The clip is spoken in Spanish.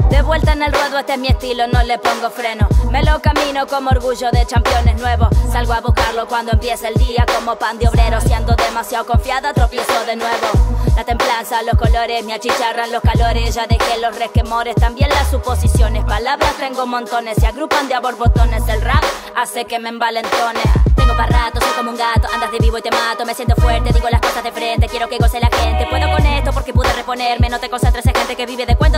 De vuelta en el ruedo, este es mi estilo, no le pongo freno. Me lo camino como orgullo de campeones nuevos. Salgo a buscarlo cuando empieza el día, como pan de obrero. Si ando demasiado confiada, tropiezo de nuevo. La templanza, los colores, me achicharran los calores. Ya dejé los resquemores, también las suposiciones. Palabras tengo montones, se agrupan de a borbotones. El rap hace que me envalentone. Tengo para rato, soy como un gato, andas de vivo y te mato. Me siento fuerte, digo las cosas de frente, quiero que goce la gente. Puedo con esto porque pude reponerme, no te concentres en gente que vive de cuenta.